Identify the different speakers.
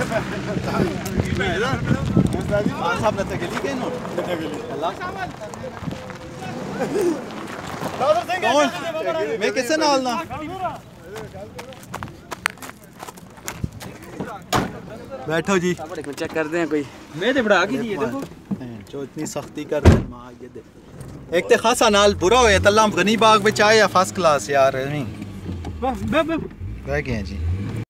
Speaker 1: साहब ने तगली के नो अल्लाह कौन मैं किसे नाल ना बैठो जी
Speaker 2: चेक करते हैं कोई मैं तो बढ़ा की जी देखो
Speaker 1: जो इतनी सख्ती कर रहे मां ये दे एक ते खासा नाल बुरा होया तल्ला गनी बाग में चाय या फर्स्ट क्लास यार नहीं बह गए हैं जी।